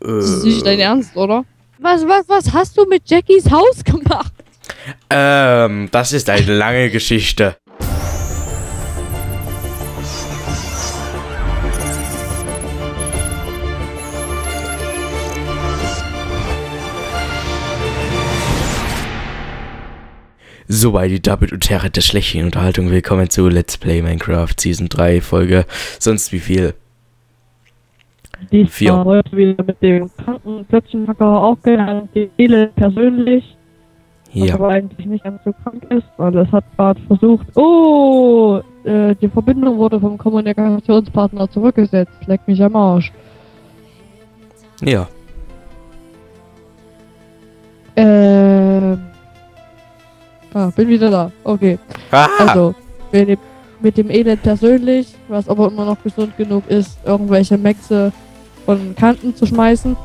Das ist nicht dein Ernst, oder? Was hast du mit Jackies Haus gemacht? Das ist eine lange Geschichte. Soweit die David und Terra der schlechten Unterhaltung. Willkommen zu Let's Play Minecraft Season 3 Folge sonst wie viel? Ich war heute wieder mit dem kranken Plätzchenhacker aufgegangen, die Seele persönlich, Ja. aber eigentlich nicht ganz so krank ist, weil es hat gerade versucht, die Verbindung wurde vom Kommunikationspartner zurückgesetzt, leck mich am Arsch. Ja. Bin wieder da, okay. Ah! Also, mit dem Elend persönlich, was aber immer noch gesund genug ist, irgendwelche Maxe von Kanten zu schmeißen.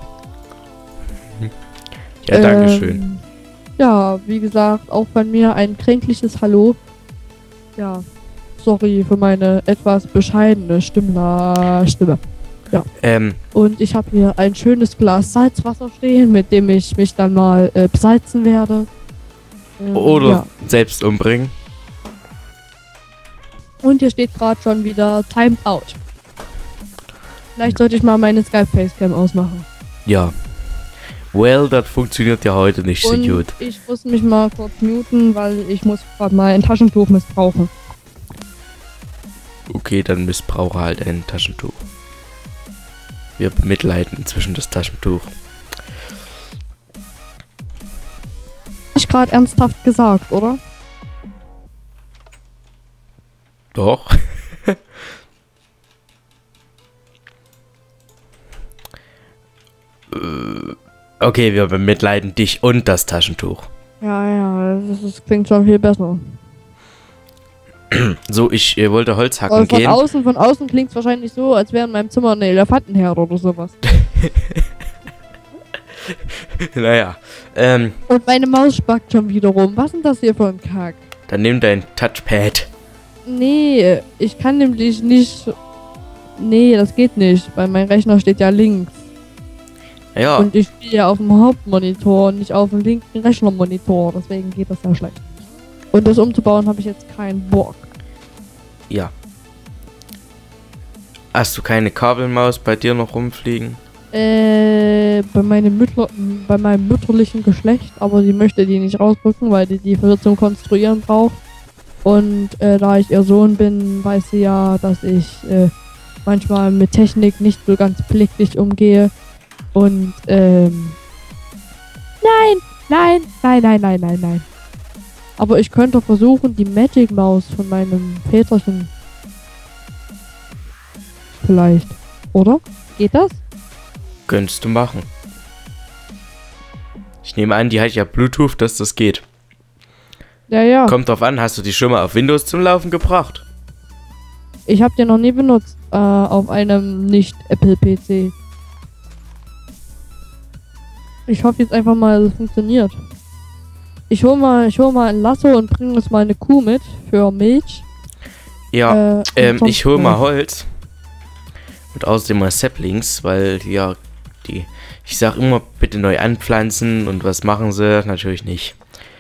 Ja, dankeschön. Ja, wie gesagt, auch von mir ein kränkliches Hallo. Ja, sorry für meine etwas bescheidene Stimme. Ja. Und ich habe hier ein schönes Glas Salzwasser stehen, mit dem ich mich dann mal besalzen werde. Oder ja. selbst umbringen. Und hier steht gerade schon wieder Timed Out. Vielleicht sollte ich mal meine Skype-Facecam ausmachen. Ja. Well, das funktioniert ja heute nicht so Und gut. ich muss mich mal kurz muten, weil ich muss gerade mal ein Taschentuch missbrauchen. Okay, dann missbrauche halt ein Taschentuch. Wir bemitleiden inzwischen das Taschentuch. Ich gerade ernsthaft gesagt, oder? Doch. Okay, wir bemitleiden dich und das Taschentuch. Ja, das klingt schon viel besser. So, ich wollte Holz hacken Aber gehen. von außen klingt es wahrscheinlich so, als wäre in meinem Zimmer ein Elefantenherd oder sowas. Naja, Und meine Maus spackt schon wieder rum. Was ist denn das hier für ein Kack? dann nimm dein Touchpad. Nee, ich kann nämlich nicht... Nee, das geht nicht, weil mein Rechner steht ja links. Ja, Und ich spiele ja auf dem Hauptmonitor und nicht auf dem linken Rechnermonitor. Deswegen geht das ja schlecht. Und das umzubauen habe ich jetzt keinen Bock. ja. Hast du keine Kabelmaus bei dir noch rumfliegen? Bei meinem mütterlichen Geschlecht, aber sie möchte die nicht rausrücken, weil die für zum Konstruieren braucht. Und da ich ihr Sohn bin, weiß sie ja, dass ich manchmal mit Technik nicht so ganz pfleglich umgehe. Und nein. Aber ich könnte versuchen, die Magic Maus von meinem Väterchen. Vielleicht. Oder? Geht das? Könntest du machen. Ich nehme an, die hat ja Bluetooth, dass das geht. Ja. Kommt drauf an, hast du die schon mal auf Windows zum Laufen gebracht? Ich habe den noch nie benutzt auf einem Nicht-Apple-PC. Ich hoffe jetzt einfach mal, es funktioniert. Ich hol mal ein Lasso und bringe uns mal eine Kuh mit für Milch. Ja, und ich hol sonst- mal Holz. Und außerdem mal Saplings, weil ja, ich sag immer, bitte neu anpflanzen und was machen sie? Natürlich nicht.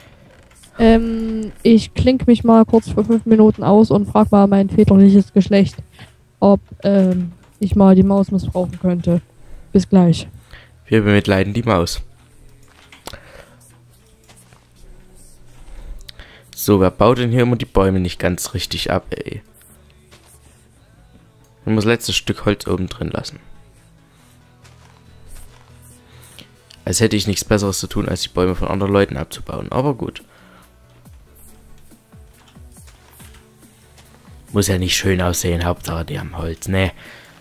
Ich klink mich mal kurz für 5 Minuten aus und frag mal mein väterliches Geschlecht, ob ich mal die Maus missbrauchen könnte. Bis gleich. Wir bemitleiden die Maus. So, wer baut denn hier immer die Bäume nicht ganz richtig ab, ey? Man muss letztes Stück Holz oben drin lassen. Als hätte ich nichts Besseres zu tun, als die Bäume von anderen Leuten abzubauen. Aber gut. Muss ja nicht schön aussehen, Hauptsache die haben Holz, ne?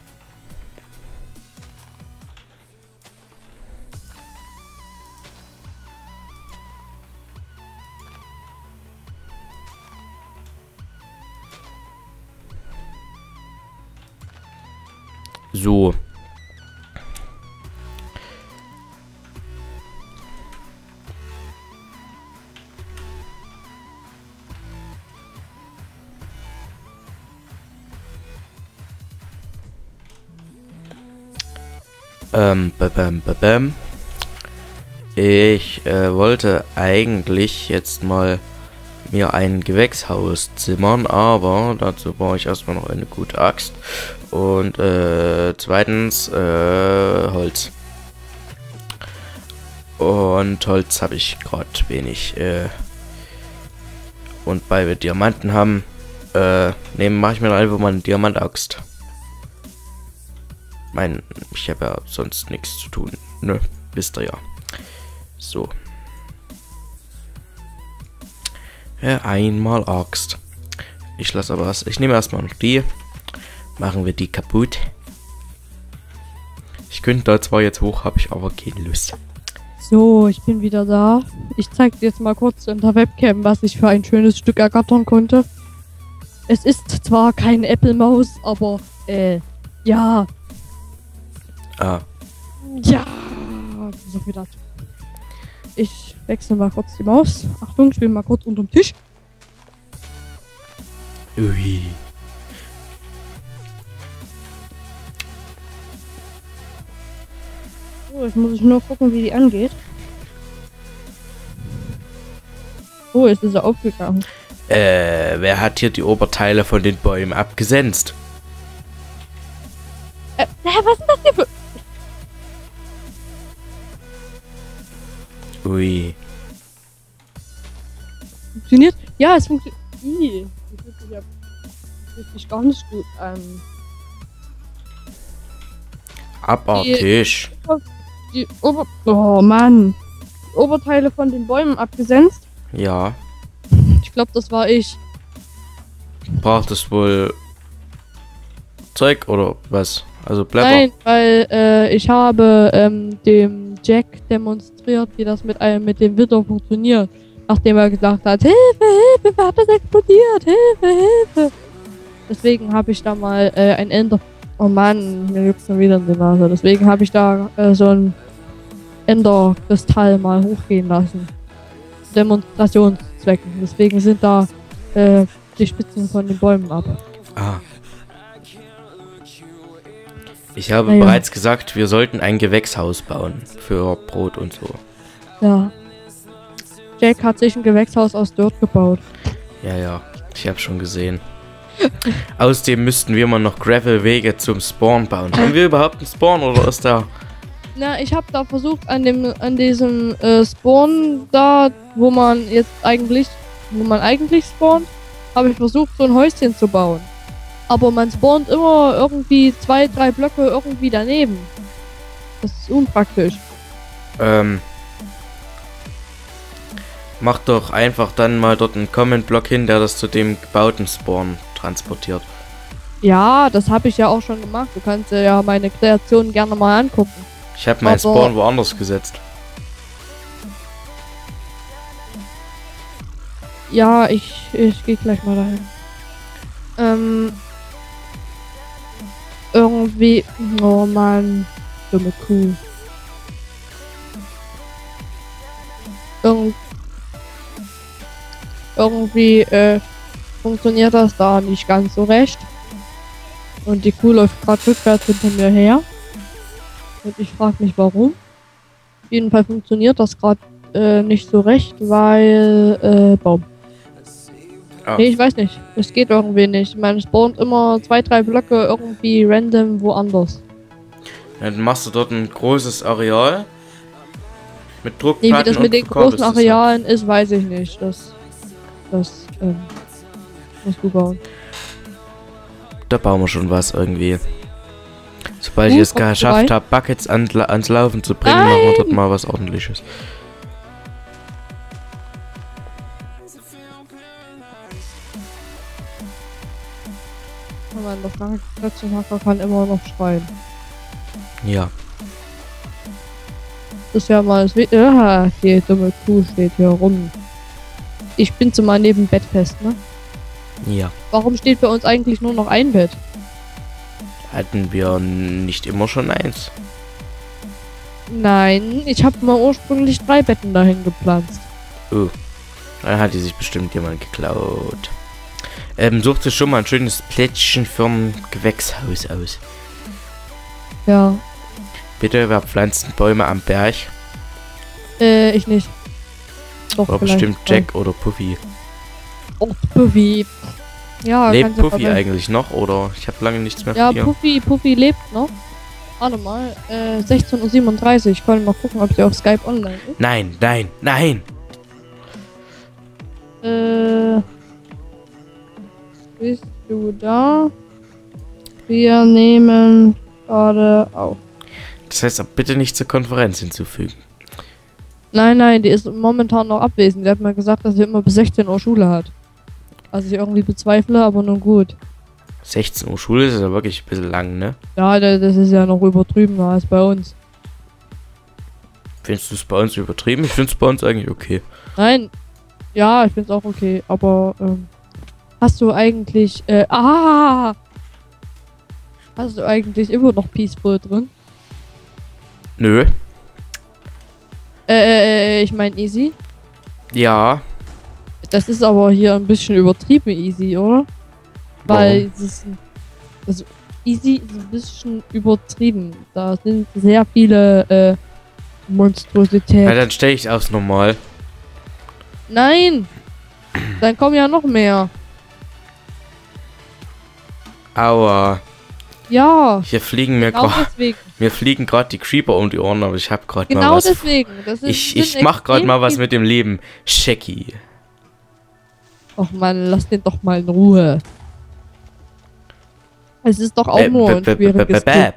So. Bam. Ich wollte eigentlich jetzt mal mir ein Gewächshaus zimmern, aber dazu brauche ich erstmal noch eine gute Axt und zweitens Holz. Und Holz habe ich gerade wenig. Und weil wir Diamanten haben, mache ich mir dann einfach mal eine Diamantaxt. Ich habe ja sonst nichts zu tun, ne? Wisst ihr ja. So. Ja, einmal Axt. Ich lasse aber was. Ich nehme erstmal noch die. Machen wir die kaputt. Ich könnte da zwar jetzt hoch, habe ich aber keine Lust. So, ich bin wieder da. Ich zeige dir jetzt mal kurz in der Webcam, was ich für ein schönes Stück ergattern konnte. Es ist zwar keine Apple-Maus, aber, ja. Ah. Ja. So viel dazu. Ich wechsle mal kurz die Maus. Achtung, ich bin mal kurz unterm Tisch. Ui. So, jetzt muss ich nur gucken, wie die angeht. Oh, jetzt ist er aufgegangen. Wer hat hier die Oberteile von den Bäumen abgesenzt? Was ist das hier für... Ui. Funktioniert? Ja, es funktioniert. Das fühlt sich gar nicht gut an. Abartig. Oh Mann. Die Oberteile von den Bäumen abgesenzt. Ja. Ich glaube, das war ich. Braucht es wohl Zeug oder was? Also Blätter? Nein, weil ich habe dem Jack demonstriert, wie das mit dem Witter funktioniert. Nachdem er gesagt hat, Hilfe, Hilfe, wer hat das explodiert? Hilfe, Hilfe. Deswegen habe ich da mal ein Ender... Oh Mann, mir juckt's schon wieder in die Nase. Deswegen habe ich da so ein Enderkristall mal hochgehen lassen. Demonstrationszwecken. Deswegen sind da die Spitzen von den Bäumen ab. Ah. Ich habe bereits gesagt, wir sollten ein Gewächshaus bauen. Für Brot und so. Ja. Jack hat sich ein Gewächshaus aus Dirt gebaut. Ja. Ich habe schon gesehen. Außerdem müssten wir mal noch Gravel-Wege zum Spawn bauen. Haben wir überhaupt einen Spawn oder ist da... Na, ich habe da versucht, an diesem Spawn da, wo man eigentlich spawnt, habe ich versucht, so ein Häuschen zu bauen. Aber man spawnt immer irgendwie 2, 3 Blöcke irgendwie daneben. Das ist unpraktisch. Mach doch einfach dann mal dort einen Comment-Block hin, der das zu dem gebauten Spawn transportiert. Ja, das habe ich ja auch schon gemacht. Du kannst dir ja meine Kreation gerne mal angucken. Ich habe meinen Spawn woanders gesetzt. Ja, ich gehe gleich mal dahin. Irgendwie... Oh Mann. Dumme Kuh. Irgendwie funktioniert das da nicht ganz so recht. Und die Kuh läuft gerade rückwärts hinter mir her. Und ich frage mich warum. Auf jeden Fall funktioniert das gerade nicht so recht, weil Baum. Oh. Nee, ich weiß nicht. Es geht irgendwie nicht. Man spawnt immer 2, 3 Blöcke irgendwie random woanders. Ja, dann machst du dort ein großes Areal. Mit Druckplatten. Nee, wie das mit den großen Arealen ist, weiß ich nicht. Das musst du bauen. Da bauen wir schon was irgendwie. Sobald ich es geschafft habe, Buckets ans Laufen zu bringen, machen wir dort mal was Ordentliches. Der Frank Klötzchenhacker kann immer noch schreien. Ja. Das ist ja mal das die dumme Kuh steht hier rum. Ich bin zu mal neben Bett fest, ne? Ja. Warum steht bei uns eigentlich nur noch ein Bett? Hatten wir nicht immer schon eins? Nein, ich habe mal ursprünglich 3 Betten dahin gepflanzt. Oh. Dann hat die sich bestimmt jemand geklaut. Sucht sich schon mal ein schönes Plätzchen für ein Gewächshaus aus. Ja. Bitte, wer pflanzt Bäume am Berg? Ich nicht. Doch, War bestimmt Jack oder Puffy. Oh, Puffy. Ja, lebt Puffy eigentlich noch, oder? Ich habe lange nichts mehr von ihr. Ja, Puffy lebt noch. Warte mal, 16:37 Uhr. Ich kann mal gucken, ob sie auf Skype online ist. Nein, nein, nein! Bist du da? Wir nehmen gerade auf. Das heißt auch bitte nicht zur Konferenz hinzufügen. Nein, die ist momentan noch abwesend. Die hat mal gesagt, dass sie immer bis 16 Uhr Schule hat. Was ich irgendwie bezweifle, aber nun gut. 16 Uhr Schule ist ja wirklich ein bisschen lang, ne? Ja, das ist ja noch übertriebener als bei uns. Findest du es bei uns übertrieben? Ich finde es bei uns eigentlich okay. Nein. Ja, ich finde es auch okay. Aber, hast du eigentlich, hast du eigentlich immer noch Peaceful drin? Nö. Ich meine easy. Ja. Das ist aber hier ein bisschen übertrieben easy, oder? Weil es ist also easy ist ein bisschen übertrieben. Da sind sehr viele Monstrositäten. Na, dann stelle ich aufs Normal. Nein! Dann kommen ja noch mehr. Aua. Ja. Hier fliegen mir genau gerade die Creeper um die Ohren, aber ich habe gerade genau mal was. Deswegen. Das ist, ich mach gerade mal was mit dem Leben. Shaggy. Och man, lass den doch mal in Ruhe. Es ist doch auch nur ein schwieriges Spiel.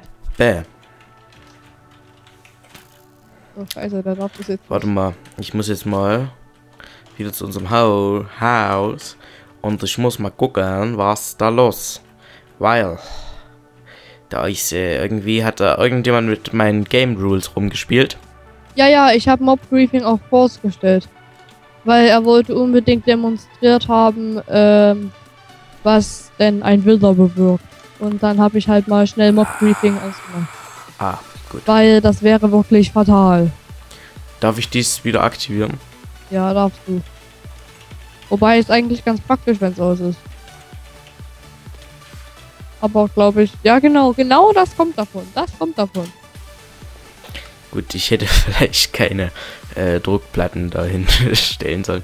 Oh scheiße, der darf das jetzt. Warte mal, ich muss jetzt mal wieder zu unserem Haus und ich muss mal gucken, was da los. Weil da ich irgendwie hat da irgendjemand mit meinen Game Rules rumgespielt. Ja, ich habe Mob Briefing auf Pause gestellt. Weil er wollte unbedingt demonstriert haben, was denn ein Wilder bewirkt. Und dann habe ich halt mal schnell Mob Briefing ausgemacht. Ah, gut. Weil das wäre wirklich fatal. Darf ich dies wieder aktivieren? Ja, darfst du. Wobei es eigentlich ganz praktisch, wenn es aus ist. Aber glaube ich, ja genau das kommt davon. Gut, ich hätte vielleicht keine Druckplatten dahin stellen sollen.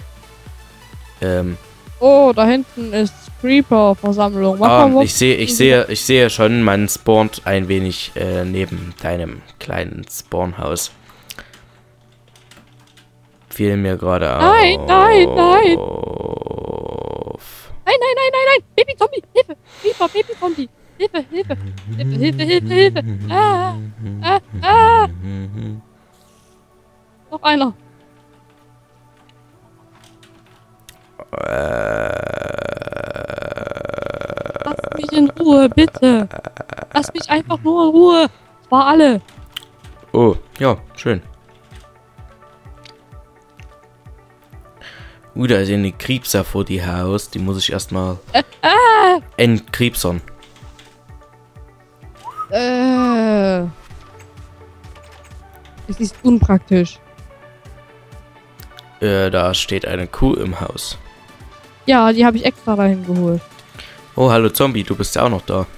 Oh, da hinten ist Creeper-Versammlung. Ich sehe schon, man spawnt ein wenig neben deinem kleinen Spawnhaus. Fiel mir gerade auf. Nein! Nein! Baby-Zombie! Hilfe! Creeper, Baby-Zombie! Hilfe! Noch einer. Lass mich in Ruhe, bitte. Lass mich einfach nur in Ruhe. Das war alle. Oh, ja, schön. Da ist eine Kriepser vor die Haus. Die muss ich erstmal entkriepsern. Es ist unpraktisch. Da steht eine Kuh im Haus. Ja, die habe ich extra dahin geholt. Oh, hallo Zombie, du bist ja auch noch da.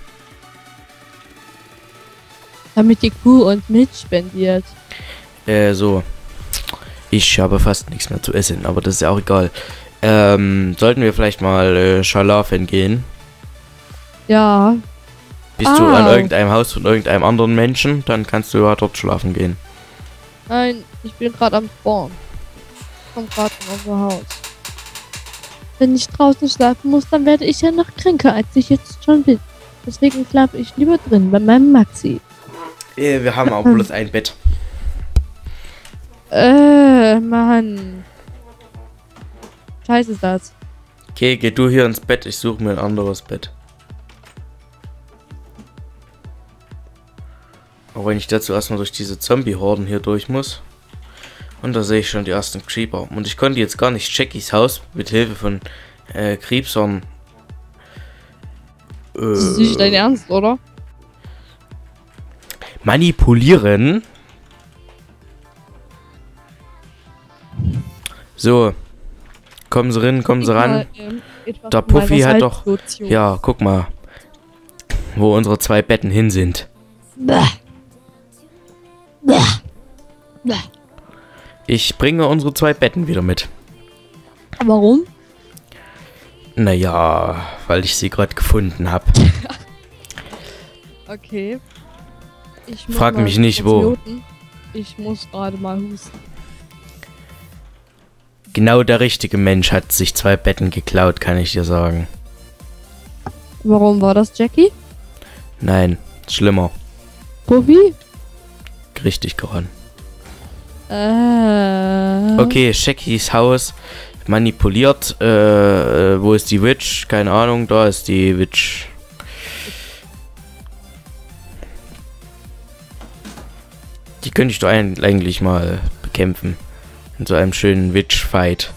Damit die Kuh uns Milch spendiert. So. Ich habe fast nichts mehr zu essen, aber das ist ja auch egal. Sollten wir vielleicht mal schlafen gehen? Ja. Bist du an irgendeinem Haus von irgendeinem anderen Menschen? Dann kannst du ja dort schlafen gehen. Nein, ich bin gerade am Spawn. Ich komme gerade in unser Haus. Wenn ich draußen schlafen muss, dann werde ich ja noch kränker, als ich jetzt schon bin. Deswegen schlafe ich lieber drin bei meinem Maxi. Wir haben auch bloß ein Bett. Mann. Scheiße ist das. Okay, geh du hier ins Bett, ich suche mir ein anderes Bett. Auch wenn ich dazu erstmal durch diese Zombie-Horden hier durch muss. Und da sehe ich schon die ersten Creeper. Und ich konnte jetzt gar nicht Jackys Haus mit Hilfe von Creepsern. Das ist nicht dein Ernst, oder? Manipulieren. So. Kommen Sie rein, kommen Sie ran. Der Puffy hat doch... Ja, guck mal. Wo unsere 2 Betten hin sind. Ich bringe unsere 2 Betten wieder mit. Warum? Naja, weil ich sie gerade gefunden habe. Okay. Ich muss Frag mal mich nicht, kurz wo. muten. Ich muss gerade mal husten. Genau der richtige Mensch hat sich 2 Betten geklaut, kann ich dir sagen. Warum war das Jackie? Nein, schlimmer. Puffy? Richtig geronnen. Okay. Okay, Jackies Haus manipuliert. Wo ist die Witch? Keine Ahnung, da ist die Witch. Die könnte ich doch eigentlich mal bekämpfen. In so einem schönen Witch-Fight.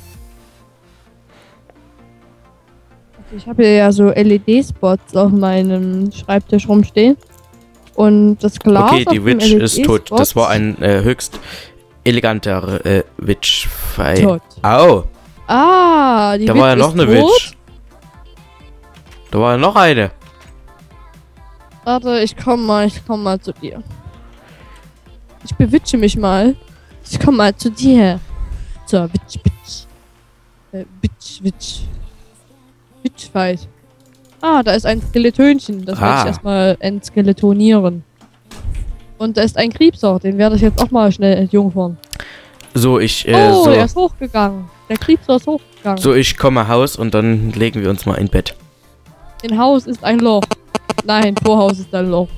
Ich habe hier ja so LED-Spots auf meinem Schreibtisch rumstehen. Und das Glas Okay, auf die dem Witch ist tot. LED-Spot Das war ein höchst eleganter Witch-Fight. tot. Au! Ah, die Da Witch war ja noch ist eine tot. Witch. Da war ja noch eine. Warte, ich komm mal zu dir. Ich bewitsche mich mal. Ich komm mal zu dir. So, Witch. Witchfight. Ah, da ist ein Skeletönchen. Das werde ich erstmal entskeletonieren. Und da ist ein Kriebser. Den werde ich jetzt auch mal schnell entjungfern. So, ich der ist hochgegangen. Der Kriebser ist hochgegangen. so, ich komme Haus und dann legen wir uns mal in Bett. In Haus ist ein Loch. Nein, vor Haus ist ein Loch.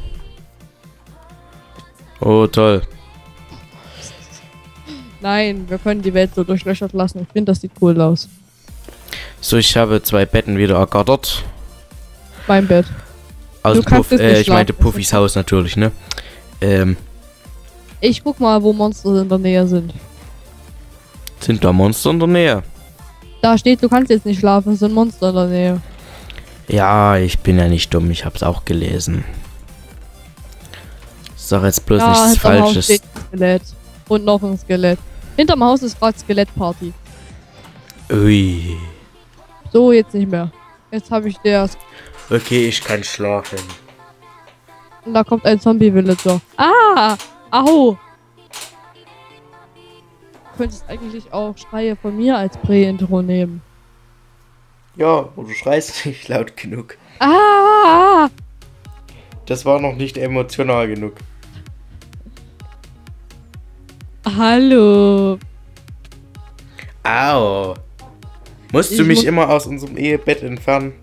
Oh, toll. Nein, wir können die Welt so durchlöchert lassen. Ich finde, das sieht cool aus. So, ich habe 2 Betten wieder ergattert. Mein Bett. Also Du kannst Puff, jetzt nicht ich meinte schlafen. Puffys Haus natürlich, ne? Ich guck mal, wo Monster in der Nähe sind. Sind da Monster in der Nähe? Da steht, du kannst jetzt nicht schlafen, es sind Monster in der Nähe. Ja, ich bin ja nicht dumm, ich hab's auch gelesen. Sag jetzt bloß Ja, nichts hinterm Haus Falsches. steht ein Skelett. Und noch ein Skelett. Hinterm Haus ist gerade Skelettparty. Ui. So, jetzt nicht mehr. Jetzt habe ich der. Okay, ich kann schlafen. Und da kommt ein Zombie-Villager. Ah! Au! Du könntest eigentlich auch Schreie von mir als Prä-Intro nehmen. Ja, du schreist nicht laut genug. Ah! Das war noch nicht emotional genug. Hallo! Au. Musst du Ich mich muss- immer aus unserem Ehebett entfernen?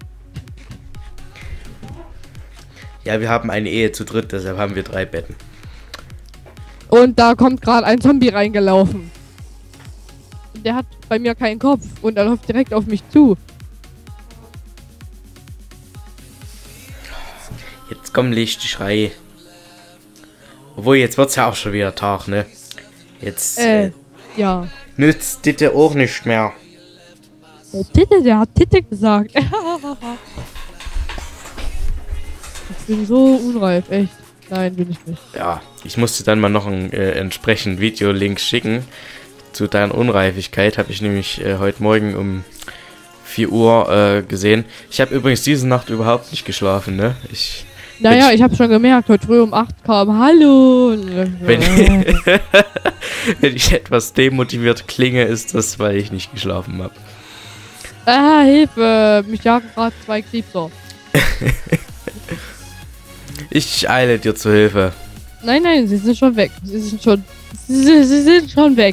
Ja, wir haben eine Ehe zu dritt, deshalb haben wir 3 Betten. Und da kommt gerade ein Zombie reingelaufen. Und der hat bei mir keinen Kopf und er läuft direkt auf mich zu. Jetzt kommen Lichtschreie. Obwohl, jetzt wird's ja auch schon wieder Tag, ne? Jetzt Ja. nützt das auch nicht mehr. Der hat Titte gesagt. Ich bin so unreif, echt. Nein, bin ich nicht. Ja, ich musste dann mal noch einen entsprechenden Videolink schicken. Zu deiner Unreifigkeit habe ich nämlich heute Morgen um 4 Uhr gesehen. Ich habe übrigens diese Nacht überhaupt nicht geschlafen, ne? Naja, ich habe schon gemerkt, heute früh um 8 kam Hallo. Wenn ich etwas demotiviert klinge, ist das, weil ich nicht geschlafen habe. Hilfe. Mich jagen gerade 2 Kriebser. Ich eile dir zu Hilfe. Nein, sie sind schon weg. Sie sind schon weg.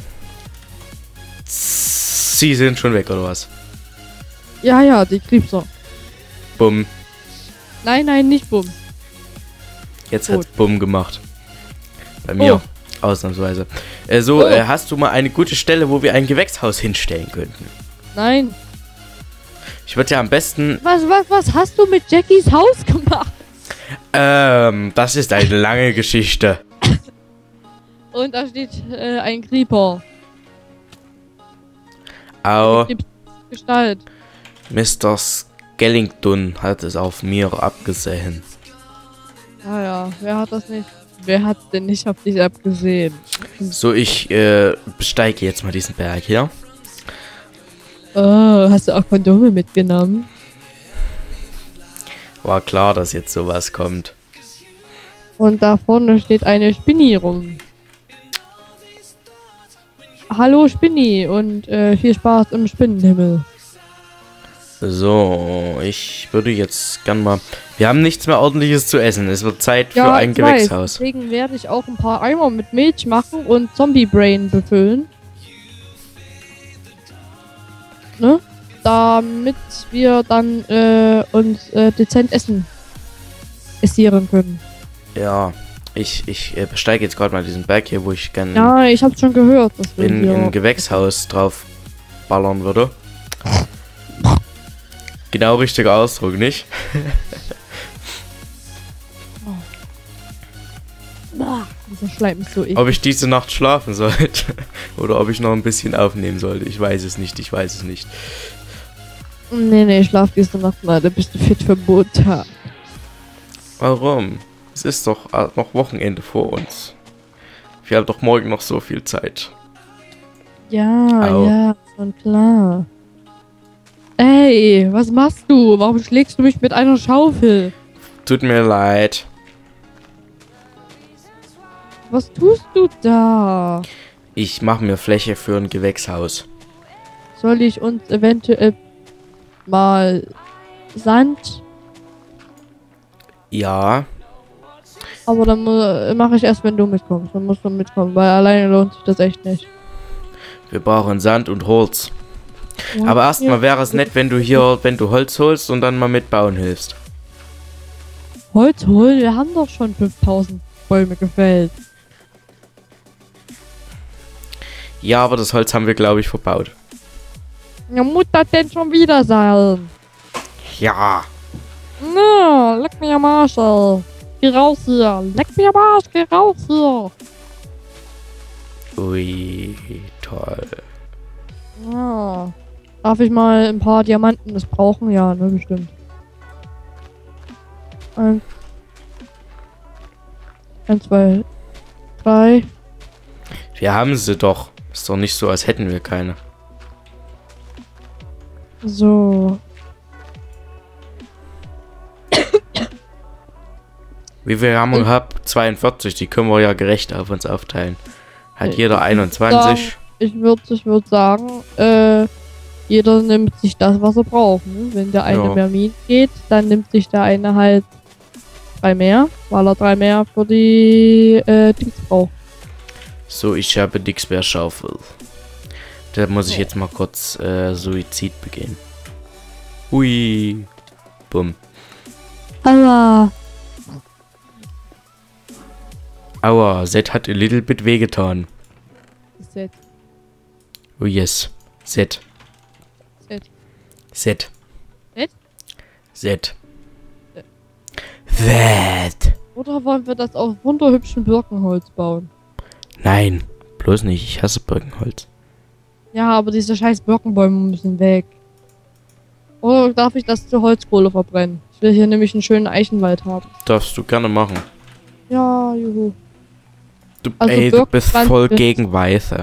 Sie sind schon weg, oder was? Ja, die Kriebser. Bumm. Nein, nicht bumm. Jetzt Gut. hat's Bumm gemacht. Bei mir. Oh. Ausnahmsweise. Oh. Hast du mal eine gute Stelle, wo wir ein Gewächshaus hinstellen könnten? Nein. Ich würde ja am besten... Was hast du mit Jackies Haus gemacht? Das ist eine lange Geschichte. Und da steht ein Creeper. Au. Die Gestalt. Mr. Skellington hat es auf mir abgesehen. Ja, wer hat das nicht? Wer hat denn nicht auf dich abgesehen? So, ich besteige jetzt mal diesen Berg hier. Oh, hast du auch Kondome mitgenommen? War klar, dass jetzt sowas kommt. Und da vorne steht eine Spinni rum. hallo Spinni und viel Spaß im Spinnenhimmel. So, ich würde jetzt gern mal... Wir haben nichts mehr Ordentliches zu essen. Es wird Zeit für Ja, ein ich weiß, Gewächshaus. deswegen werde ich auch ein paar Eimer mit Milch machen und Zombie-Brain befüllen. Ne? Damit wir dann uns dezent essieren können. Ja, ich besteige jetzt gerade mal diesen Berg hier, wo ich gerne Ja, ich hab's schon gehört, dass wir in hier... ein Gewächshaus drauf ballern würde. Genau richtiger Ausdruck, nicht? Dieser Schleim ist so eklig. Ob ich diese Nacht schlafen sollte oder ob ich noch ein bisschen aufnehmen sollte, ich weiß es nicht, Nee, schlaf diese Nacht mal, da bist du fit für Montag. Warum? Es ist doch noch Wochenende vor uns. Wir haben doch morgen noch so viel Zeit. Ja, Au. ja, schon klar. Ey, was machst du? Warum schlägst du mich mit einer Schaufel? Tut mir leid. Was tust du da? Ich mache mir Fläche für ein Gewächshaus. Soll ich uns eventuell mal Sand? Ja, Aber dann mache ich erst, wenn du mitkommst. Dann musst du mitkommen, weil alleine lohnt sich das echt nicht. wir brauchen Sand und Holz. Ja, Aber erstmal ja. wäre es nett, wenn du Holz holst und dann mal mitbauen hilfst. Holz holen? Wir haben doch schon 5000 Bäume gefällt. Ja, aber das Holz haben wir, glaube ich, verbaut. Ja, muss das denn schon wieder sein? Ja. Na, leck mir am Arsch, ey. Geh raus hier. Leck mir am Arsch, geh raus hier. Ui, toll. Ja. Darf ich mal ein paar Diamanten missbrauchen? Ja, ne, bestimmt. Eins, zwei, drei. Wir haben sie doch. Ist doch nicht so, als hätten wir keine. So. Wie viel haben wir gehabt? 42. Die können wir ja gerecht auf uns aufteilen. Hat jeder Sagen, 21. ich würd sagen, jeder nimmt sich das, was er braucht. Ne? Wenn der eine Ja. mehr Minen geht, dann nimmt sich der eine halt 3 mehr, weil er 3 mehr für die Dings braucht. So, ich habe nix mehr Schaufel. Da muss ich jetzt mal kurz Suizid begehen. Hui. Bumm. Aber Aua, Zed hat a little bit wehgetan. Set. Oh yes. Zed. Set. Zed. Zed? Zed. Zed. Oder wollen wir das auf wunderhübschen Birkenholz bauen? Nein, bloß nicht. Ich hasse Birkenholz. Ja, aber diese scheiß Birkenbäume müssen weg. Oder darf ich das zur Holzkohle verbrennen? Ich will hier nämlich einen schönen Eichenwald haben. Darfst du gerne machen. Ja, juhu. Du, Also du bist Birkenbrand voll ist- gegen Weiße.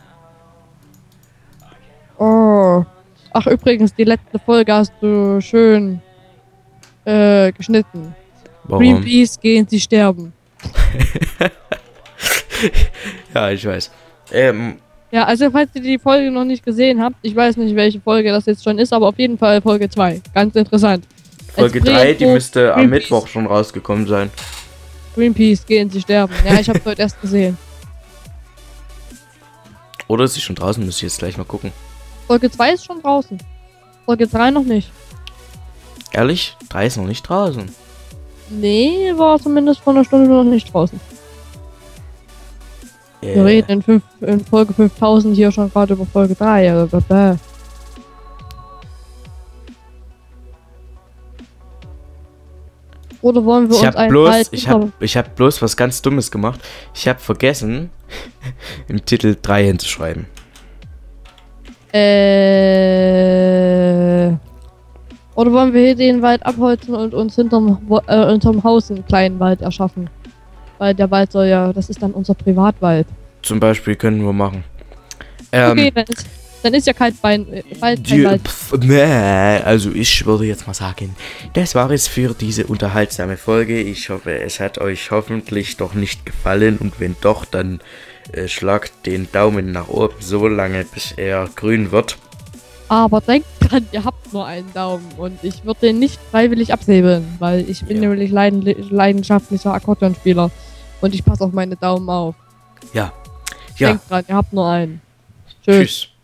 Oh. Ach, übrigens, die letzte Folge hast du schön geschnitten. Warum? Greenpeace, gehen sie sterben. Ja, ich weiß. Ja, also falls ihr die Folge noch nicht gesehen habt, ich weiß nicht, welche Folge das jetzt schon ist, aber auf jeden Fall Folge 2. Ganz interessant. Folge Es 3, bringt die so müsste am Greenpeace. Mittwoch schon rausgekommen sein. Greenpeace, gehen sie sterben. Ja, ich hab's heute erst gesehen. Oder ist sie schon draußen? Muss ich jetzt gleich mal gucken. Folge 2 ist schon draußen. Folge 3 noch nicht. Ehrlich? 3 ist noch nicht draußen. Nee, war zumindest vor einer Stunde noch nicht draußen. Wir reden in Folge 5000 hier schon gerade über Folge 3. Also, oder wollen wir Ich uns hab einen bloß, Wald ich hab bloß was ganz Dummes gemacht. Ich hab vergessen, im Titel 3 hinzuschreiben. Oder wollen wir hier den Wald abholzen und uns unterm Haus einen kleinen Wald erschaffen? Weil der Wald soll ja, das ist dann unser Privatwald. Zum Beispiel können wir machen. Okay, dann ist ja kein Wald. Also ich würde jetzt mal sagen, das war es für diese unterhaltsame Folge. Ich hoffe, es hat euch hoffentlich doch nicht gefallen. Und wenn doch, dann schlagt den Daumen nach oben so lange, bis er grün wird. Aber denkt dran, ihr habt nur einen Daumen und ich würde den nicht freiwillig absäbeln, weil ich bin nämlich leidenschaftlicher Akkordeonspieler und ich passe auf meine Daumen auf. Ja. Denkt dran, ihr habt nur einen. Tschüss.